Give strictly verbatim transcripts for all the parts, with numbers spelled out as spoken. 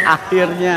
Akhirnya.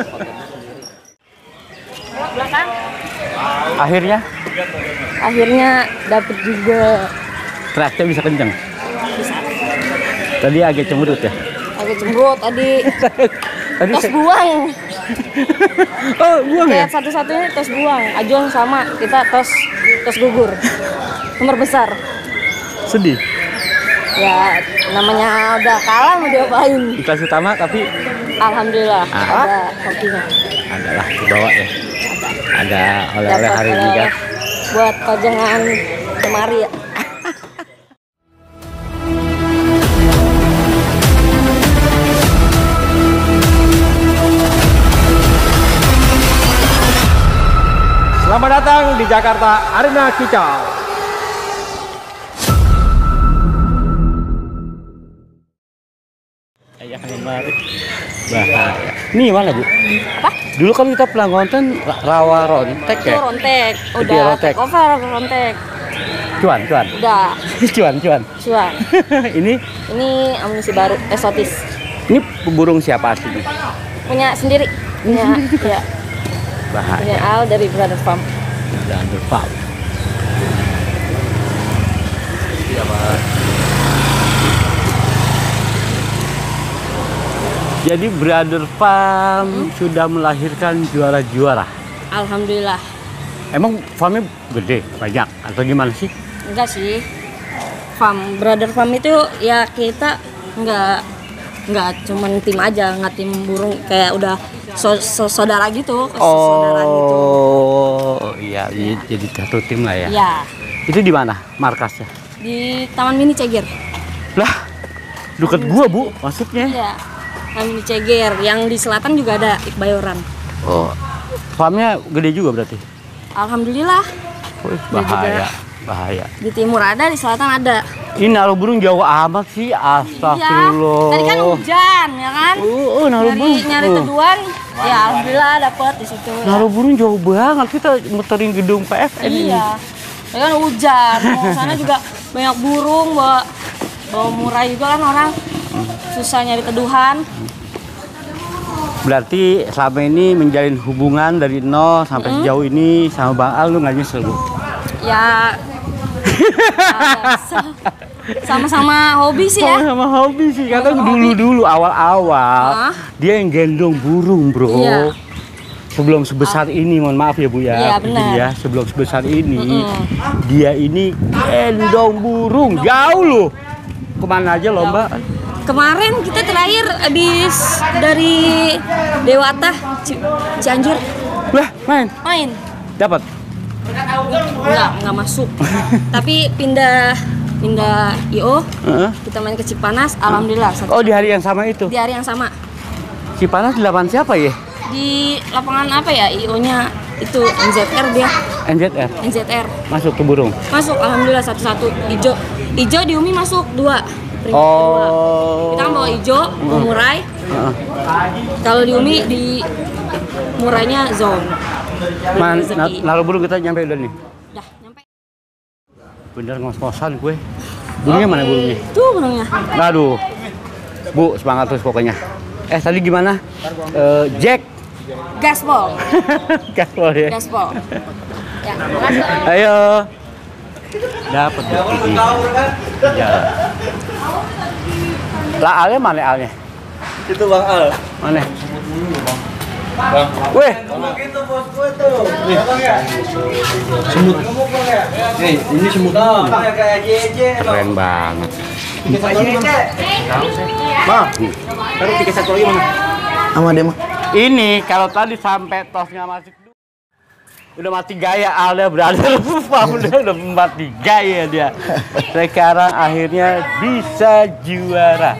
Akhirnya. Akhirnya dapet juga. Traknya bisa kenceng. Bisa. Tadi agak cemberut ya. Agak cemberut tadi. Tadi tos saya... buang. Oh, buang ya? Satu-satunya tos buang. Ajong sama kita tos tos gugur. Nomor besar. Sedih. Ya namanya udah kalah mau diapain. Di kelas utama tapi alhamdulillah ah. ada hokinya. Adalah dibawa ya. Ada oleh-oleh hari ini kan. Buat pajangan kemari ya. Selamat datang di Jakarta Arena Kicau. Ayah kemari. Bahaya. Nih mana Bu? Apa? Dulu kan kita pernah ngonten rawa rontek ya? Itu rontek. Udah Itu rontek. over rontek. Cuan, cuan. Udah. cuan, cuan. Cuan. Ini? Ini amunisi baru, eksotis. Ini burung siapa aslinya? Punya sendiri. Punya, ya. Bahaya. Punya Al dari Brother Farm. Brother Farm. Jadi Brother Farm hmm? sudah melahirkan juara-juara. Alhamdulillah. Emang farmnya gede, banyak atau gimana sih? Enggak sih. Farm Brother Farm itu ya kita enggak enggak cuman tim aja, enggak tim burung kayak udah so, so, saudara gitu, oh, saudara gitu. Oh, iya, jadi satu tim lah ya. Iya. Itu di mana markasnya? Di Taman Mini Ceger. Lah, dekat gua, Bu, masuknya. Iya. Taman Mini Ceger, yang di selatan juga ada Bayoran. Oh. Farmnya gede juga berarti? Alhamdulillah. Wih, bahaya, bahaya. Di timur ada, di selatan ada. Ini naruh burung jauh amat sih, astagfirullah. Iya, tadi kan hujan, ya kan? Uh, uh, naruh nyari, burung. Nyari uh. teduhan, ya alhamdulillah dapet di situ. Naruh ya. burung jauh banget, kita muterin gedung P F N. Iya, ya kan hujan. Mau sana juga banyak burung, bawa, bawa murah juga kan orang. Susah nyari teduhan. Berarti selama ini menjalin hubungan dari nol sampai mm. sejauh ini sama Bang Al, lu nggak nyesel, Bu? Ya, sama-sama hobi sih ya. Sama-sama hobi sih, karena dulu-dulu awal-awal huh? dia yang gendong burung, Bro. Iya. Sebelum sebesar ah. ini, mohon maaf ya Bu ya. Iya, benar. Ya, sebelum sebesar ini, mm-hmm. dia ini gendong burung, jauh loh. Kemana aja lomba? Kemarin kita terakhir habis dari Dewata Cianjur. Lah, main? Main. Dapat? Enggak, enggak masuk. Tapi pindah pindah I O. Uh-huh. Kita main ke Cipanas, alhamdulillah. Oh, di hari yang sama itu? Di hari yang sama. Cipanas di lapangan siapa ya? Di lapangan apa ya? I O-nya itu N Z R dia. N Z R? N Z R. Masuk ke burung? Masuk, alhamdulillah satu-satu. Ijo. Ijo di Umi masuk dua. Oh. Kedua. Kita kan bawa hijau, bawa murai. Uh. Kalau di Umi di murainya zone. Man, na naruh burung kita nyampe udah nih. Udah nyampe. Bener ngos-ngosan gue. Burungnya mana burungnya? Tuh burungnya. Aduh. Bu, semangat terus pokoknya. Eh tadi gimana? Uh, Jack. Gaspol. Gaspol ya. Gaspol. Ya, makasih. Ayo. Dapat dapat. Ya. Lah alnya mana alnya? Itu Bang Al. Mana? Bang. Weh. Gitu bos gue tuh. Nih. Semut. Nih, ini semut. Kayak J J. Keren banget. Bang. Taruh tiket satu lagi mana? Sama dia mah. Ini kalau tadi sampai tosnya masuk udah mati gaya Alda Brother Farm udah udah mati gaya dia. Sekarang akhirnya bisa juara.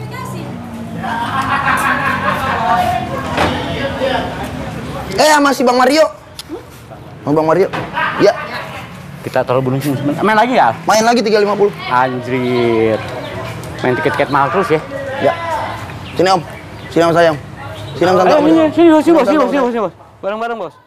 Eh sama si Bang Mario. Sama Bang Mario. Ya. Kita taruh burung sini. Main lagi ya? Main lagi tiga lima puluh. Anjir. Main tiket-tiket mahal terus ya? Ya. Sini Om. Sini Om sayang. Sini Om santai. Sini, sini, sini, bos, sini, bos, sini, bos. Bareng-bareng, Bos.